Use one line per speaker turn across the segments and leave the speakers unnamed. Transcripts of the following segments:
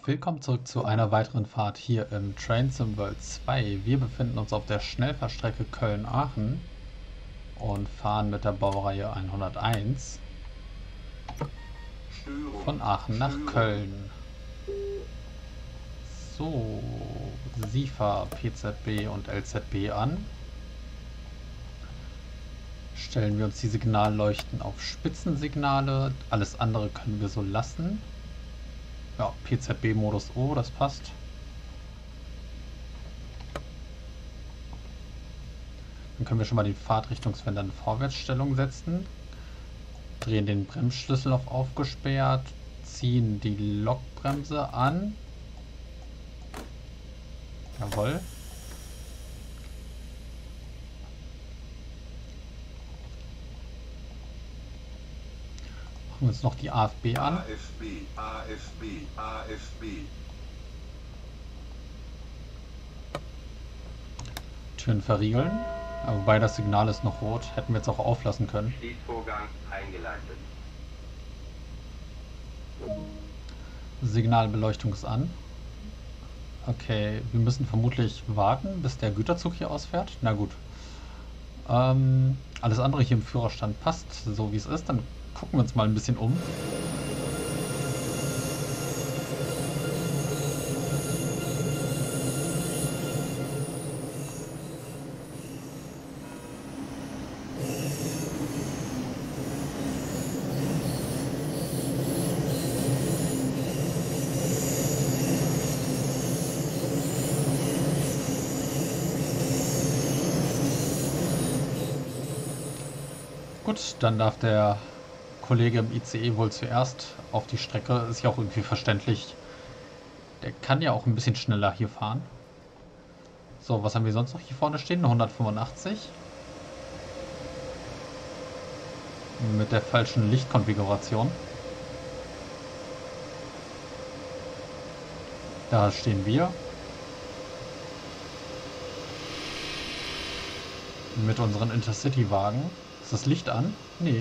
Willkommen zurück zu einer weiteren Fahrt hier im Train Sim World 2. Wir befinden uns auf der Schnellfahrstrecke Köln-Aachen und fahren mit der Baureihe 101 von Aachen nach Köln. So, SIFA, PZB und LZB an. Stellen wir uns die Signalleuchten auf Spitzensignale. Alles andere können wir so lassen. Ja, PZB-Modus O, das passt. Dann können wir schon mal die Fahrtrichtungswender in Vorwärtsstellung setzen. Drehen den Bremsschlüssel auf aufgesperrt. Ziehen die Lokbremse an. Jawohl. Machen wir uns noch die AFB an.
AFB.
Türen verriegeln. Wobei das Signal ist noch rot. Hätten wir jetzt auch auflassen können.
Schließvorgang eingeleitet.
Signalbeleuchtung ist an. Okay, wir müssen vermutlich warten, bis der Güterzug hier ausfährt. Na gut. Alles andere hier im Führerstand passt, so wie es ist. Dann gucken wir uns mal ein bisschen um. Gut, dann darf der Kollege im ICE wohl zuerst auf die Strecke. Ist ja auch irgendwie verständlich. Der kann ja auch ein bisschen schneller hier fahren. So, was haben wir sonst noch hier vorne stehen? Eine 185. Mit der falschen Lichtkonfiguration. Da stehen wir. Mit unseren Intercity-Wagen. Ist das Licht an? Nee.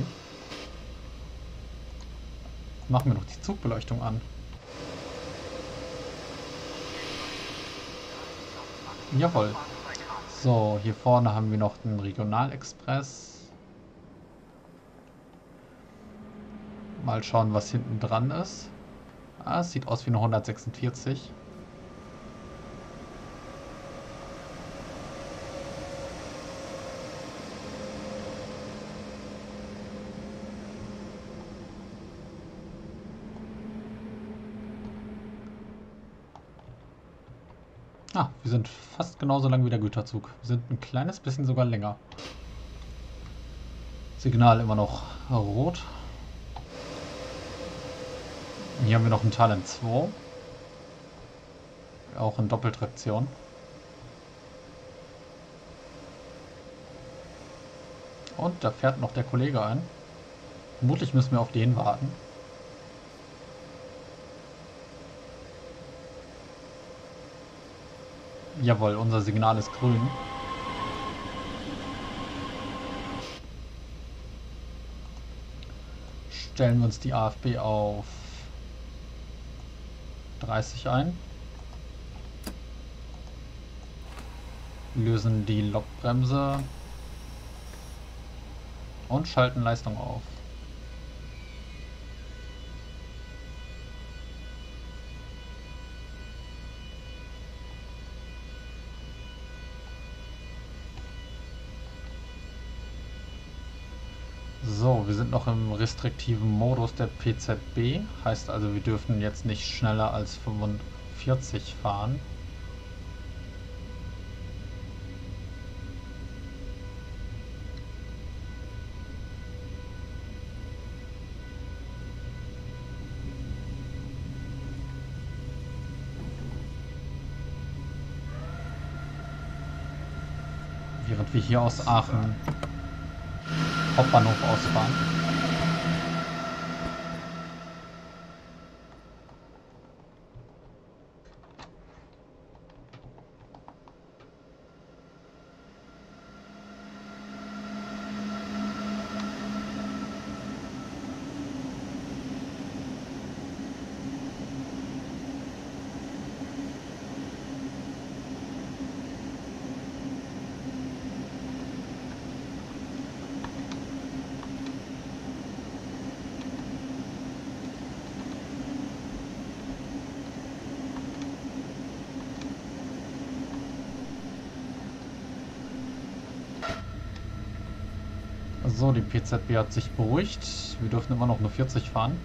Machen wir noch die Zugbeleuchtung an. Jawohl. So, hier vorne haben wir noch den Regionalexpress. Mal schauen, was hinten dran ist. Ah, es sieht aus wie eine 146. Ah, wir sind fast genauso lang wie der Güterzug. Wir sind ein kleines bisschen sogar länger. Signal immer noch rot. Hier haben wir noch einen Talent 2. Auch in Doppeltraktion. Und da fährt noch der Kollege ein. Vermutlich müssen wir auf den warten. Jawohl, unser Signal ist grün. Stellen wir uns die AFB auf 30 ein. Lösen die Lokbremse. Und schalten Leistung auf. So, wir sind noch im restriktiven Modus der PZB. Heißt also, wir dürfen jetzt nicht schneller als 45 fahren. Während wir hier aus Aachen Hauptbahnhof ausfahren. So, die PZB hat sich beruhigt. Wir dürfen immer noch nur 40 fahren.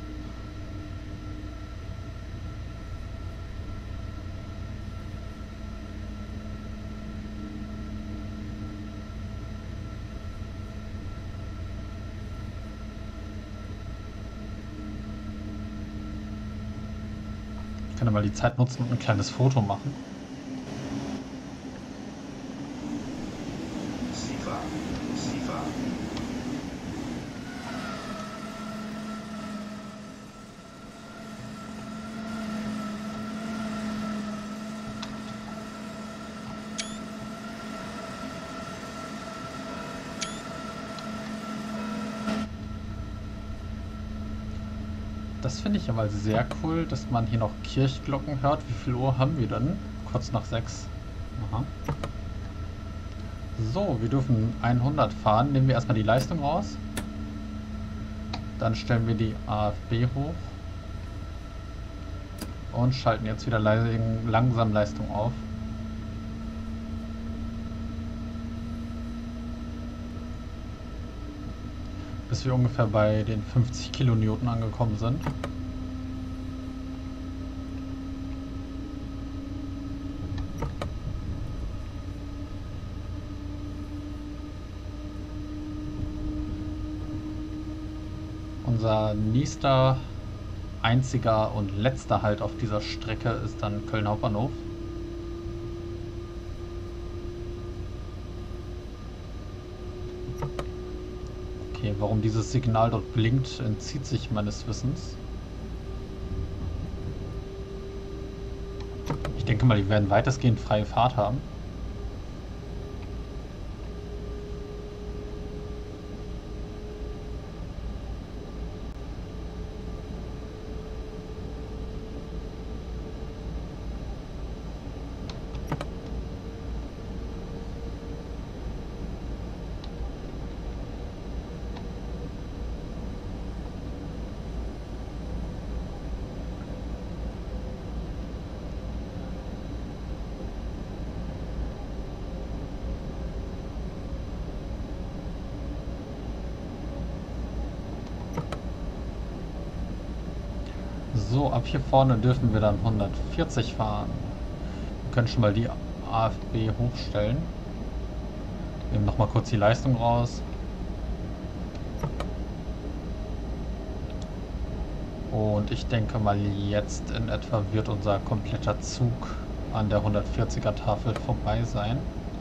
Ich kann ja mal die Zeit nutzen und ein kleines Foto machen. Das finde ich aber sehr cool, dass man hier noch Kirchglocken hört. Wie viel Uhr haben wir denn? Kurz nach 6. Aha. So, wir dürfen 100 fahren. Nehmen wir erstmal die Leistung raus. Dann stellen wir die AFB hoch. Und schalten jetzt wieder langsam Leistung auf. Bis wir ungefähr bei den 50 Kilonewton angekommen sind. Unser nächster, einziger und letzter Halt auf dieser Strecke ist dann Köln Hauptbahnhof. Okay, warum dieses Signal dort blinkt, entzieht sich meines Wissens. Ich denke mal, die werden weitestgehend freie Fahrt haben. So, ab hier vorne dürfen wir dann 140 fahren. Wir können schon mal die AFB hochstellen. Nehmen nochmal kurz die Leistung raus. Und ich denke mal, jetzt in etwa wird unser kompletter Zug an der 140er Tafel vorbei sein.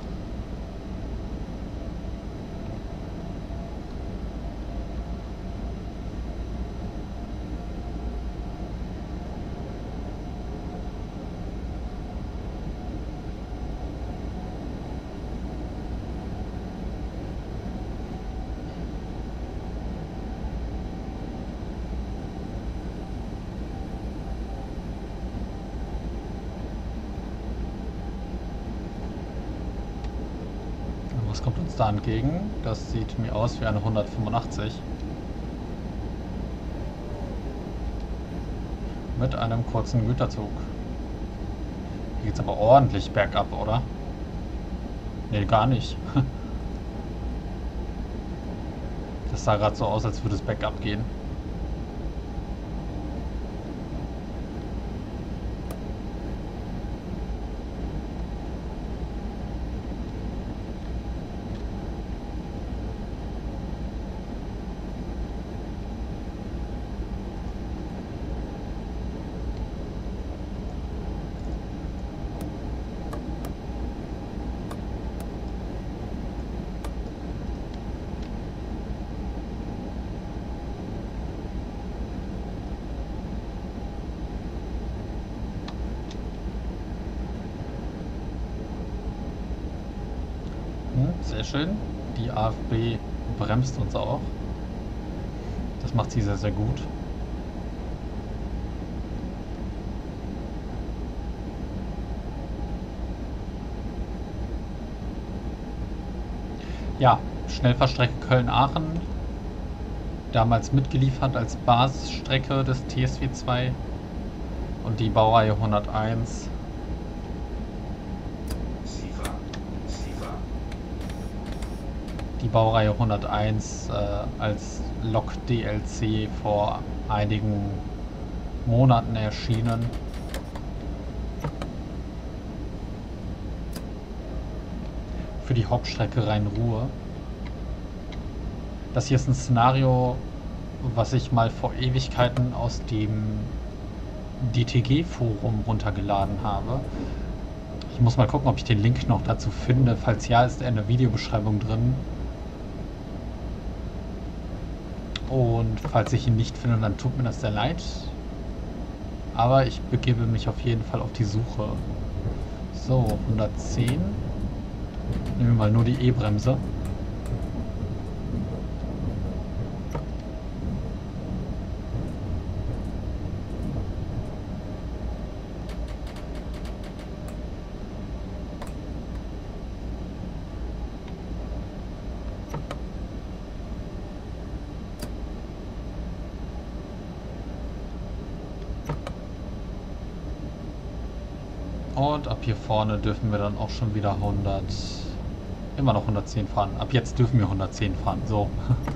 Was kommt uns da entgegen? Das sieht mir aus wie eine 185. Mit einem kurzen Güterzug. Hier geht's aber ordentlich bergab, oder? Ne, gar nicht. Das sah gerade so aus, als würde es bergab gehen. Sehr schön. Die AFB bremst uns auch. Das macht sie sehr, sehr gut. Ja, Schnellfahrstrecke Köln-Aachen. Damals mitgeliefert als Basisstrecke des TSW 2. Und die Baureihe 101. die Baureihe 101 als Lok-DLC vor einigen Monaten erschienen. Für die Hauptstrecke Rhein-Ruhr. Das hier ist ein Szenario, was ich mal vor Ewigkeiten aus dem DTG-Forum runtergeladen habe. Ich muss mal gucken, ob ich den Link noch dazu finde. Falls ja, ist er in der Videobeschreibung drin. Und falls ich ihn nicht finde, dann tut mir das sehr leid. Aber ich begebe mich auf jeden Fall auf die Suche. So, 110. Nehmen wir mal nur die E-Bremse. Und ab hier vorne dürfen wir dann auch schon wieder immer noch 110 fahren. Ab jetzt dürfen wir 110 fahren. So.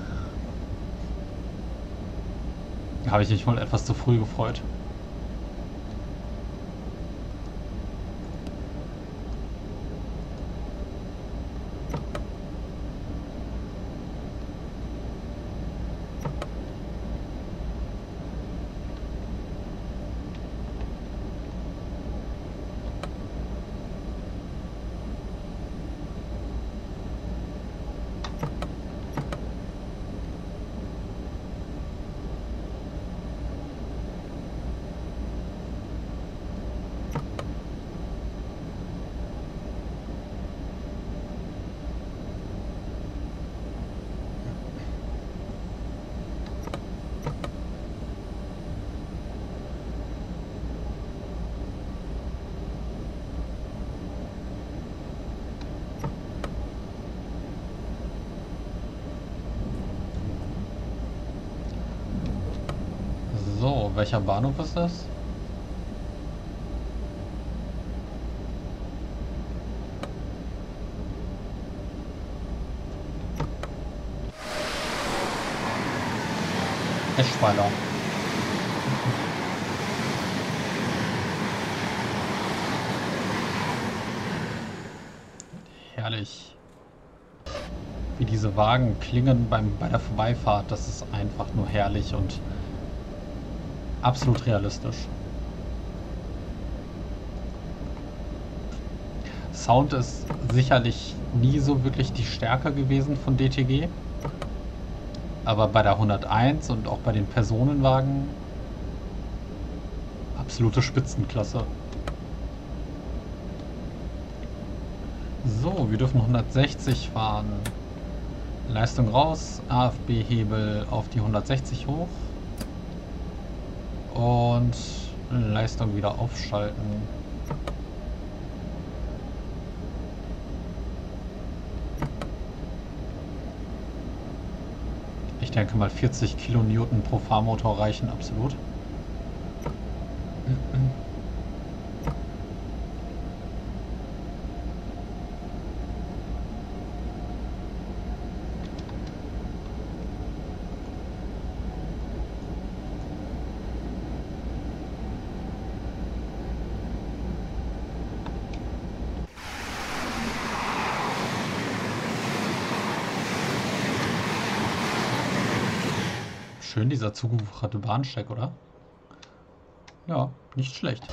Habe ich mich wohl etwas zu früh gefreut. So, welcher Bahnhof ist das? Eschweiler. Herrlich. Wie diese Wagen klingen bei der Vorbeifahrt, das ist einfach nur herrlich und absolut realistisch. Sound ist sicherlich nie so wirklich die Stärke gewesen von DTG. Aber bei der 101 und auch bei den Personenwagen absolute Spitzenklasse. So, wir dürfen 160 fahren. Leistung raus, AFB-Hebel auf die 160 hoch. Und Leistung wieder aufschalten. Ich denke mal 40 Kilonewton pro Fahrmotor reichen absolut. Schön, dieser zugewucherte Bahnsteig, oder? Ja, nicht schlecht.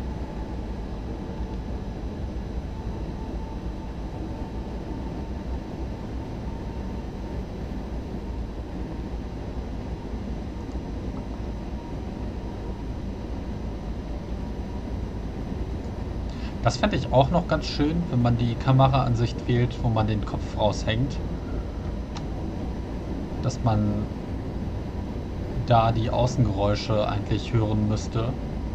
Das fände ich auch noch ganz schön, wenn man die Kameraansicht wählt, wo man den Kopf raushängt. Dass man da die Außengeräusche eigentlich hören müsste.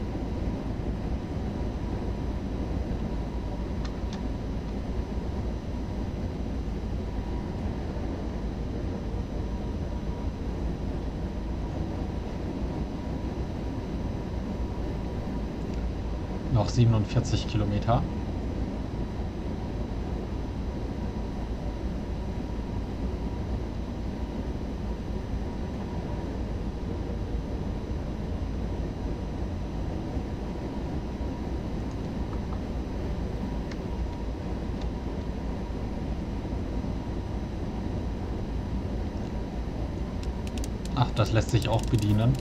Noch 47 Kilometer. das lässt sich auch bedienen.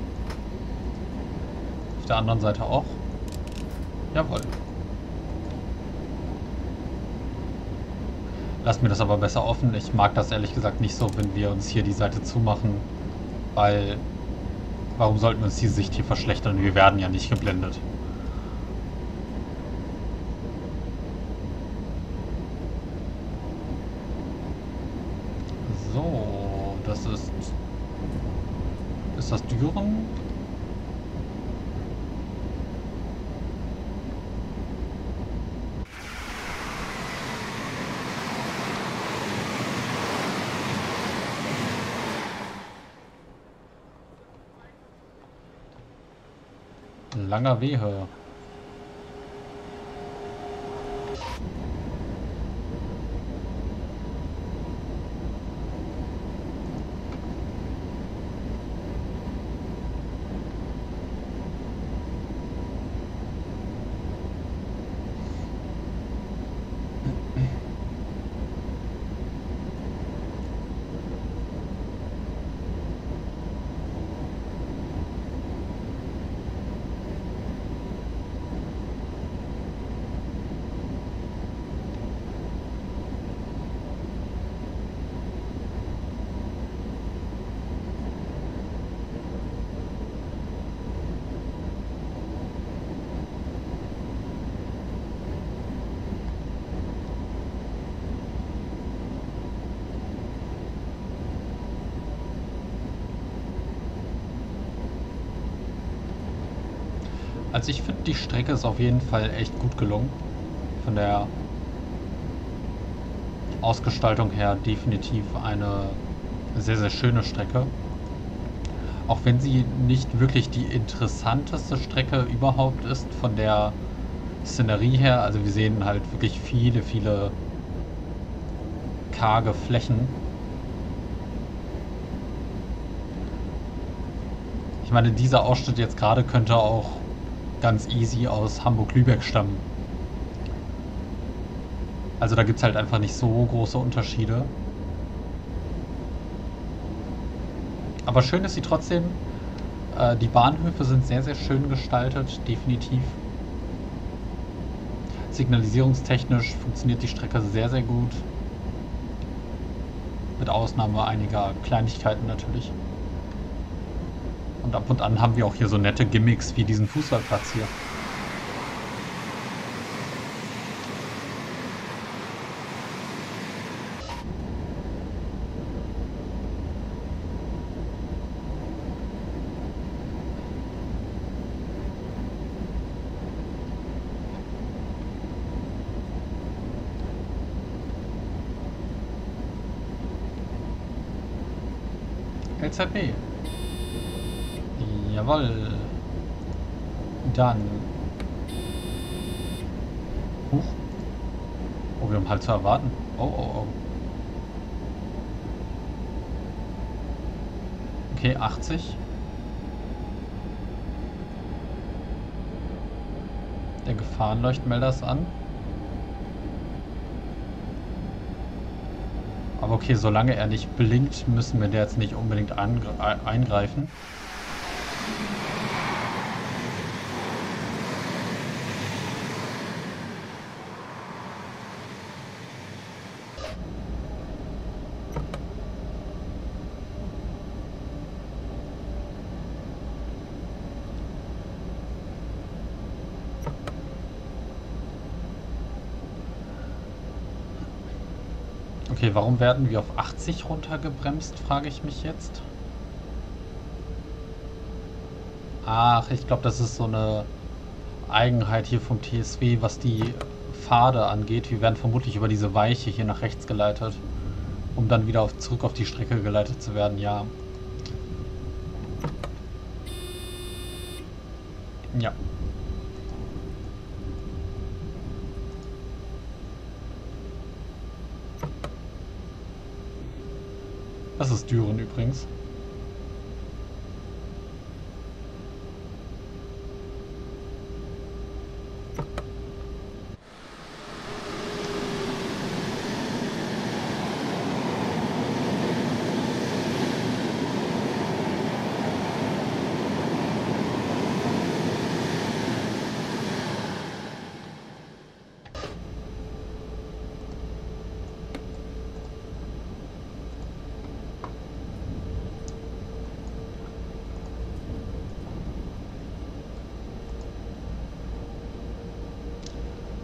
Auf der anderen Seite auch. Jawohl. Lass mir das aber besser offen. Ich mag das ehrlich gesagt nicht so, wenn wir uns hier die Seite zumachen. Weil, warum sollten wir uns die Sicht hier verschlechtern? Wir werden ja nicht geblendet. So, das ist... Ist das Düren? Langer Wehe. Also ich finde, die Strecke ist auf jeden Fall echt gut gelungen. Von der Ausgestaltung her definitiv eine sehr, sehr schöne Strecke. Auch wenn sie nicht wirklich die interessanteste Strecke überhaupt ist von der Szenerie her. Also wir sehen halt wirklich viele, viele karge Flächen. Ich meine, dieser Ausschnitt jetzt gerade könnte auch ganz easy aus Hamburg-Lübeck stammen. Also da gibt es halt einfach nicht so große Unterschiede. Aber schön ist sie trotzdem. Die Bahnhöfe sind sehr, sehr schön gestaltet, definitiv. Signalisierungstechnisch funktioniert die Strecke sehr, sehr gut. Mit Ausnahme einiger Kleinigkeiten natürlich. Und ab und an haben wir auch hier so nette Gimmicks wie diesen Fußballplatz hier. LZB. Jawohl. Dann. Huch. Oh, wir haben halt zu erwarten. Oh, oh, oh. Okay, 80. Der Gefahrenleuchtmelder ist an. Aber okay, solange er nicht blinkt, müssen wir da jetzt nicht unbedingt eingreifen. Okay, warum werden wir auf 80 runtergebremst, frage ich mich jetzt. Ach, ich glaube, das ist so eine Eigenheit hier vom TSW, was die Pfade angeht. Wir werden vermutlich über diese Weiche hier nach rechts geleitet, um dann wieder zurück auf die Strecke geleitet zu werden, ja. Ja. Das ist Düren übrigens.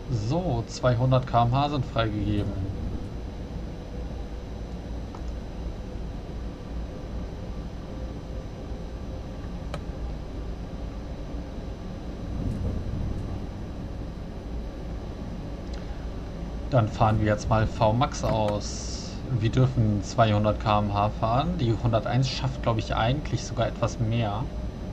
So, 200 km/h sind freigegeben. Dann fahren wir jetzt mal VMAX aus. Wir dürfen 200 km/h fahren. Die 101 schafft, glaube ich, eigentlich sogar etwas mehr.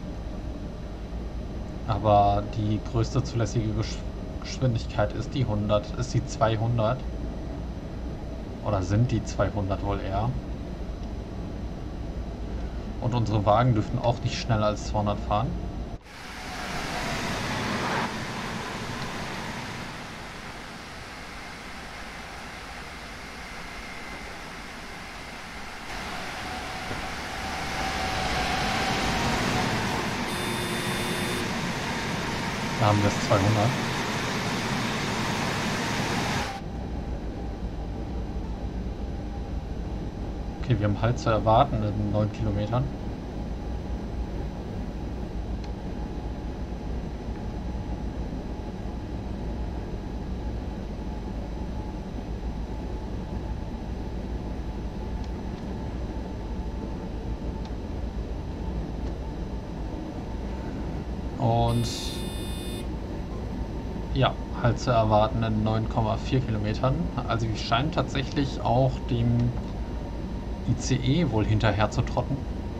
Aber die größte zulässige Geschwindigkeit ist die 100, ist die 200. Oder sind die 200 wohl eher. Und unsere Wagen dürfen auch nicht schneller als 200 fahren. Da haben wir es 200. Okay, wir haben Halt zu erwarten in 9 Kilometern. Und ja, Halt zu erwarten in 9,4 Kilometern. Also wir scheinen tatsächlich auch dem ICE wohl hinterher zu trotten.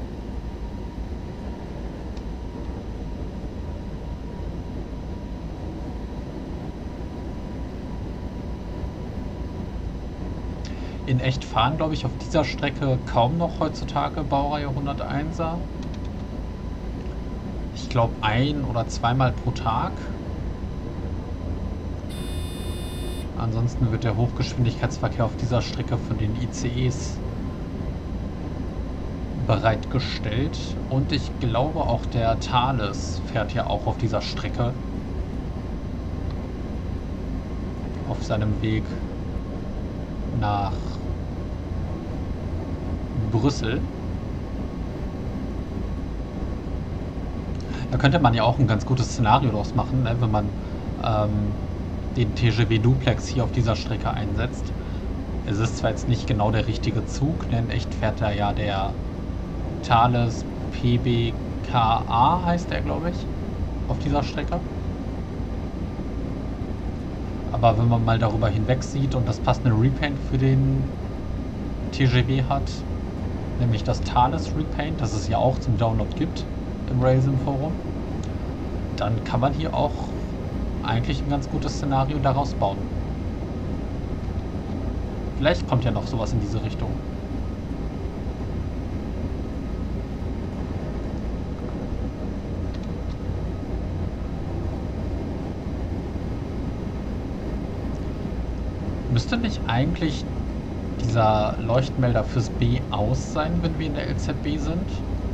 In echt fahren, glaube ich, auf dieser Strecke kaum noch heutzutage Baureihe 101er. Ich glaube ein- oder zweimal pro Tag. Ansonsten wird der Hochgeschwindigkeitsverkehr auf dieser Strecke von den ICEs bereitgestellt. Und ich glaube auch der Thales fährt ja auch auf dieser Strecke. Auf seinem Weg nach Brüssel. Da könnte man ja auch ein ganz gutes Szenario draus machen, ne, wenn man den TGV Duplex hier auf dieser Strecke einsetzt. Es ist zwar jetzt nicht genau der richtige Zug, denn in echt fährt da ja der Thales PBKA, heißt der, glaube ich, auf dieser Strecke. Aber wenn man mal darüber hinweg sieht und das passende Repaint für den TGV hat, nämlich das Thales Repaint, das es ja auch zum Download gibt im Railsim Forum, dann kann man hier auch eigentlich ein ganz gutes Szenario daraus bauen. Vielleicht kommt ja noch sowas in diese Richtung. Müsste nicht eigentlich dieser Leuchtmelder fürs B aus sein, wenn wir in der LZB sind?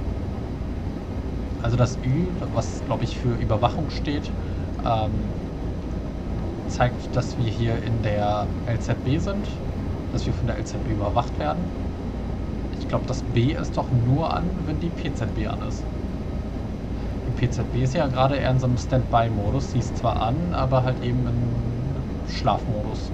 Also das Ü, was glaube ich für Überwachung steht, zeigt, dass wir hier in der LZB sind, dass wir von der LZB überwacht werden. Ich glaube, das B ist doch nur an, wenn die PZB an ist. Die PZB ist ja gerade eher in so einem Standby-Modus. Sie ist zwar an, aber halt eben im Schlafmodus.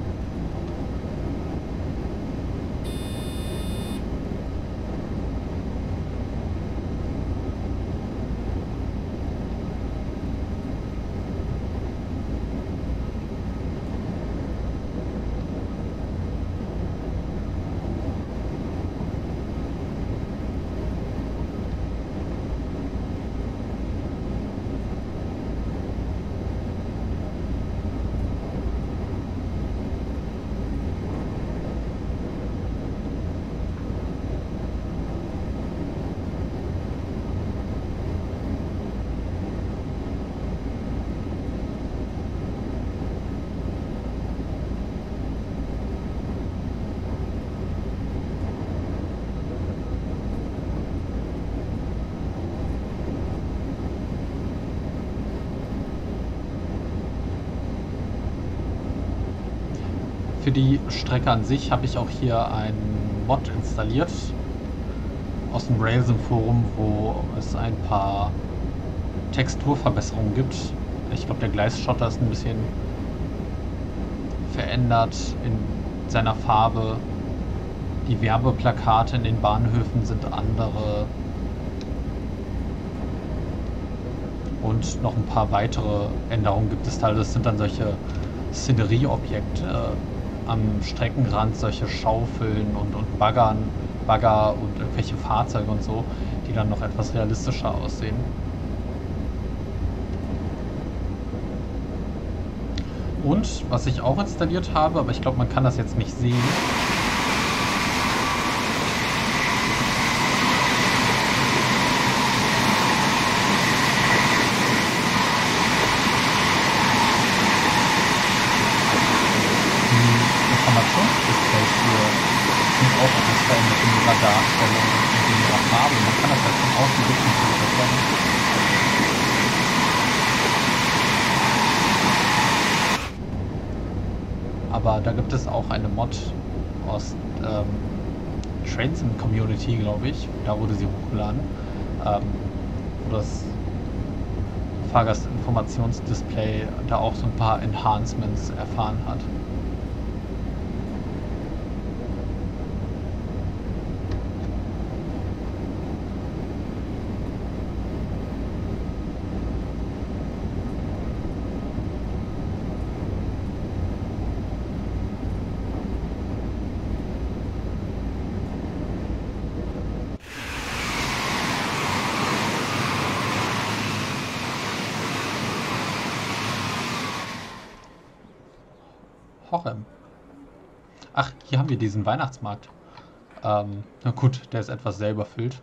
Für die Strecke an sich habe ich auch hier einen Mod installiert aus dem Railsim Forum, wo es ein paar Texturverbesserungen gibt. Ich glaube, der Gleisschotter ist ein bisschen verändert in seiner Farbe. Die Werbeplakate in den Bahnhöfen sind andere. Und noch ein paar weitere Änderungen gibt es da. Das sind dann solche Szenerieobjekte am Streckenrand, solche Schaufeln und Bagger und irgendwelche Fahrzeuge und so, die dann noch etwas realistischer aussehen. Und was ich auch installiert habe, aber ich glaube, man kann das jetzt nicht sehen. Informationsdisplays sind auch etwas verändert in ihrer Darstellung und in ihrer Farbe. Man kann das halt von außen wirklich nicht erkennen. Aber da gibt es auch eine Mod aus Trainsim Community, glaube ich. Da wurde sie hochgeladen, wo das Fahrgastinformationsdisplay da auch so ein paar Enhancements erfahren hat. Hochem. Ach, hier haben wir diesen Weihnachtsmarkt. Na gut, der ist etwas sehr überfüllt.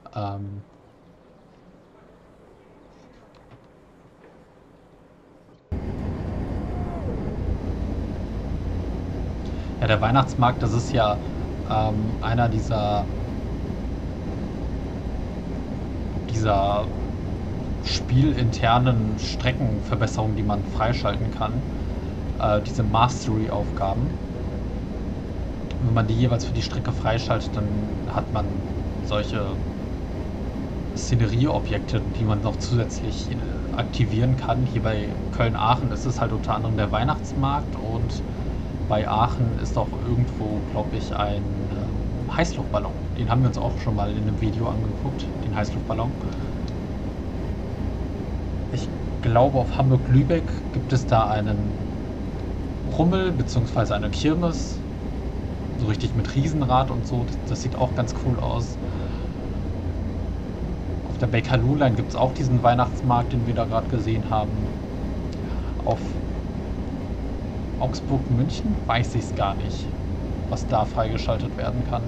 Ja, der Weihnachtsmarkt, das ist ja einer dieser spielinternen Streckenverbesserungen, die man freischalten kann. Diese Mastery-Aufgaben. Wenn man die jeweils für die Strecke freischaltet, dann hat man solche Szenerieobjekte, die man noch zusätzlich aktivieren kann. Hier bei Köln-Aachen ist es halt unter anderem der Weihnachtsmarkt und bei Aachen ist auch irgendwo, glaube ich, ein Heißluftballon. Den haben wir uns auch schon mal in einem Video angeguckt, den Heißluftballon. Ich glaube, auf Hamburg-Lübeck gibt es da einen Rummel bzw. eine Kirmes, so richtig mit Riesenrad und so, das sieht auch ganz cool aus. Auf der Bakerloo-Line gibt es auch diesen Weihnachtsmarkt, den wir da gerade gesehen haben. Auf Augsburg-München weiß ich es gar nicht, was da freigeschaltet werden kann.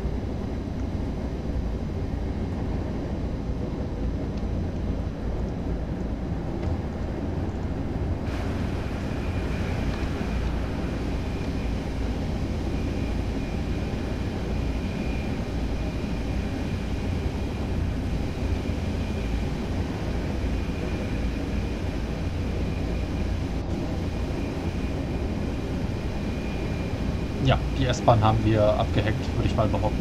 Ja, die S-Bahn haben wir abgehackt, würde ich mal behaupten.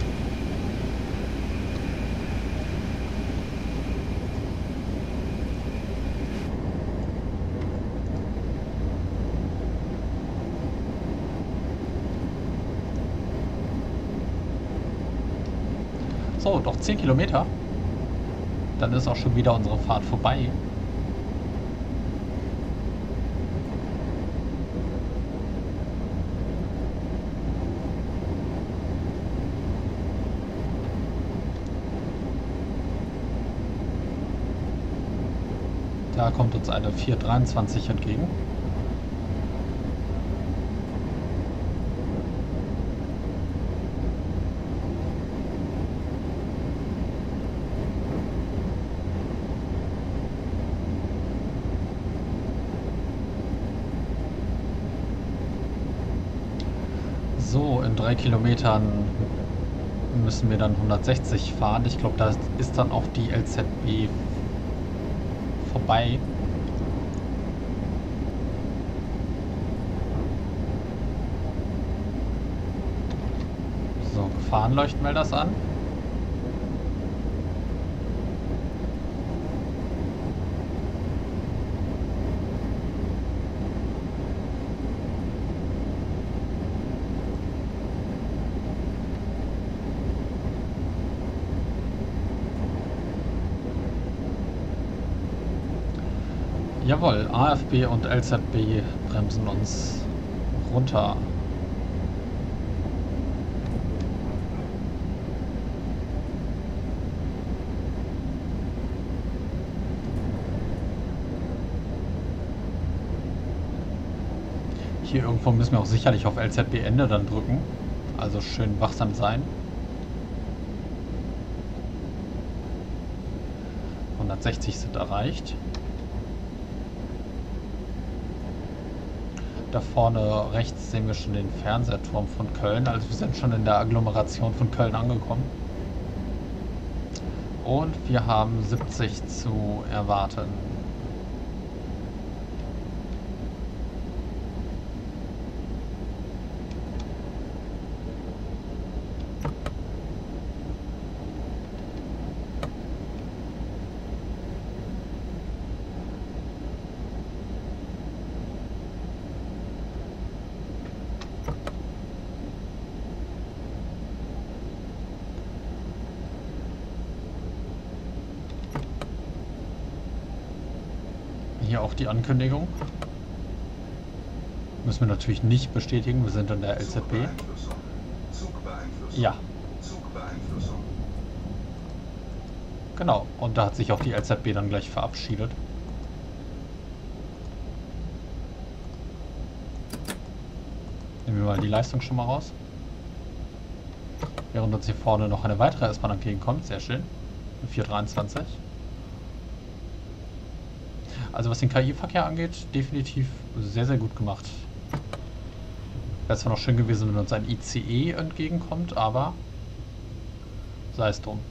So, doch 10 Kilometer. Dann ist auch schon wieder unsere Fahrt vorbei. Da kommt uns eine 423 entgegen. So, in 3 Kilometern müssen wir dann 160 fahren. Ich glaube, da ist dann auch die LZB vorbei. So, Gefahrenleuchtenmelder das an. Jawohl, AFB und LZB bremsen uns runter. Hier irgendwo müssen wir auch sicherlich auf LZB Ende dann drücken. Also schön wachsam sein. 160 sind erreicht. Da vorne rechts sehen wir schon den Fernsehturm von Köln. Also wir sind schon in der Agglomeration von Köln angekommen. Und wir haben 70 zu erwarten. Hier auch die Ankündigung. Müssen wir natürlich nicht bestätigen, wir sind in der LZB. Ja. Genau, und da hat sich auch die LZB dann gleich verabschiedet. Nehmen wir mal die Leistung schon mal raus. Während uns hier vorne noch eine weitere S-Bahn entgegenkommt, sehr schön. 423. Also was den KI-Verkehr angeht, definitiv sehr, sehr gut gemacht. Wäre zwar noch schön gewesen, wenn uns ein ICE entgegenkommt, aber sei es drum.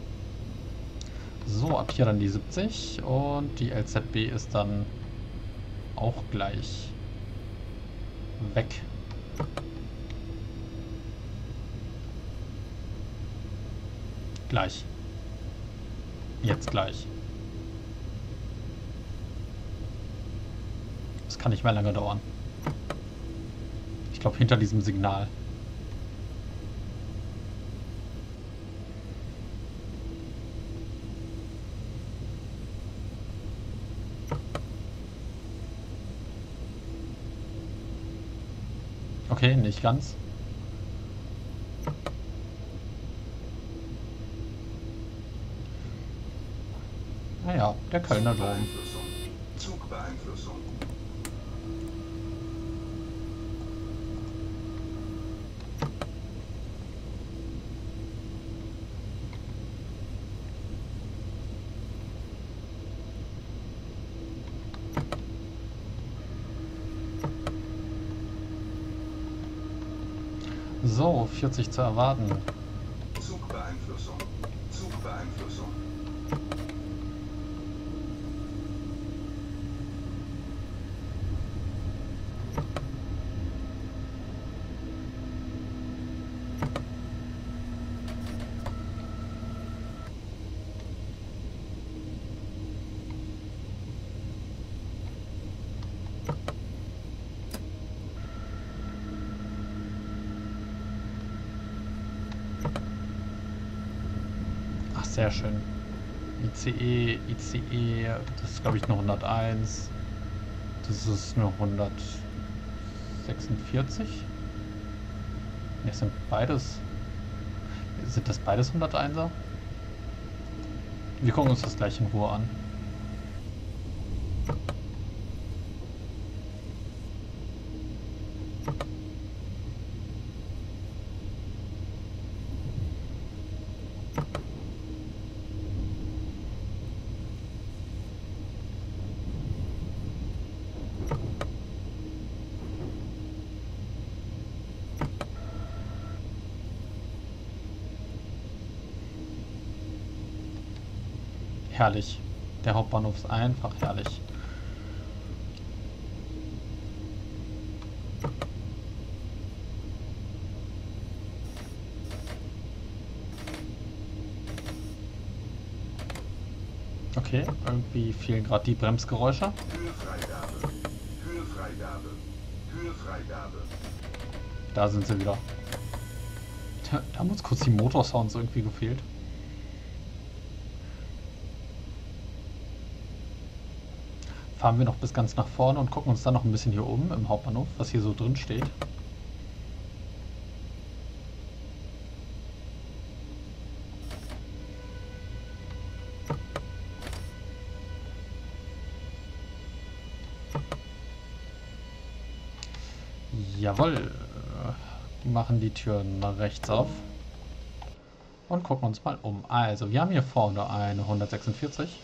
So, ab hier dann die 70 und die LZB ist dann auch gleich weg. Gleich. Jetzt gleich. Das kann nicht mehr lange dauern. Ich glaube, hinter diesem Signal. Okay, nicht ganz. Naja, der Kölner Dom.
Zugbeeinflussung.
So, 40 zu erwarten.
Zugbeeinflussung. Zugbeeinflussung.
Ach, sehr schön. ICE, das ist glaube ich nur 101. Das ist nur 146. Ne, sind beides. Sind das beides 101er? Wir gucken uns das gleich in Ruhe an. Herrlich. Der Hauptbahnhof ist einfach herrlich. Okay, irgendwie fehlen gerade die Bremsgeräusche.
Höhefreigabe. Höhefreigabe. Höhefreigabe.
Da sind sie wieder. Da haben uns kurz die Motorsounds irgendwie gefehlt. fahren wir noch bis ganz nach vorne und gucken uns dann noch ein bisschen hier oben im Hauptbahnhof, was hier so drin steht. Jawohl. Machen die Türen rechts auf. Und gucken uns mal um. Also, wir haben hier vorne eine 146.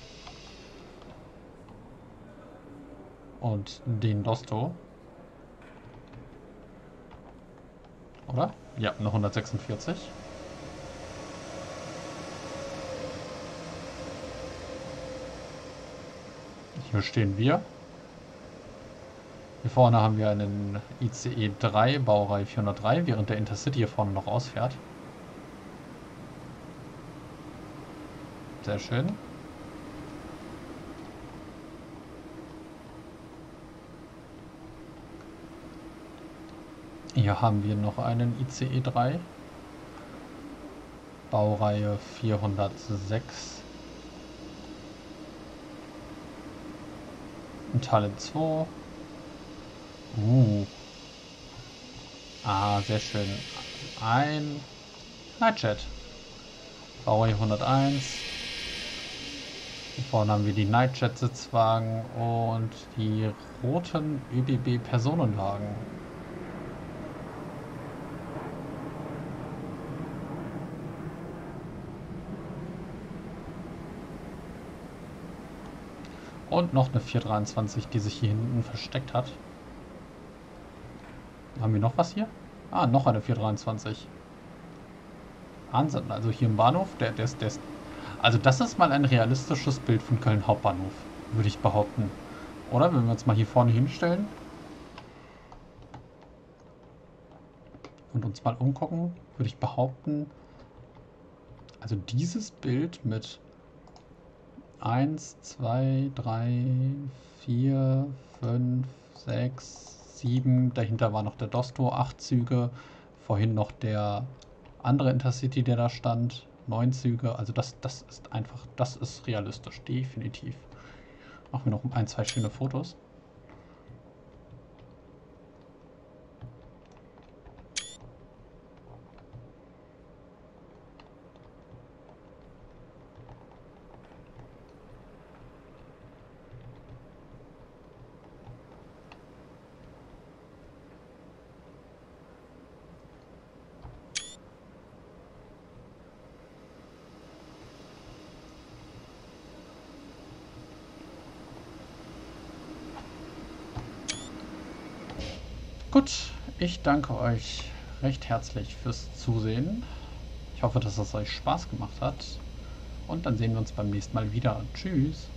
Und den Dosto. Oder? Ja, eine 146. Hier stehen wir. Hier vorne haben wir einen ICE 3, Baureihe 403, während der Intercity hier vorne noch ausfährt. Sehr schön. Hier haben wir noch einen ICE 3, Baureihe 406. Ein Tallinn 2. Sehr schön. Ein Nightjet. Baureihe 101. Hier vorne haben wir die Nightjet-Sitzwagen und die roten ÖBB-Personenwagen. Und noch eine 423, die sich hier hinten versteckt hat. Haben wir noch was hier? Noch eine 423. Wahnsinn, also hier im Bahnhof, also das ist mal ein realistisches Bild von Köln Hauptbahnhof, würde ich behaupten. Oder wenn wir uns mal hier vorne hinstellen und uns mal umgucken, würde ich behaupten, also dieses Bild mit 1, 2, 3, 4, 5, 6, 7, dahinter war noch der Dosto, 8 Züge, vorhin noch der andere Intercity, der da stand, 9 Züge, also das ist einfach, das ist realistisch, definitiv. Machen wir noch ein, zwei schöne Fotos. Gut, ich danke euch recht herzlich fürs Zusehen. Ich hoffe, dass es euch Spaß gemacht hat. Und dann sehen wir uns beim nächsten Mal wieder. Tschüss.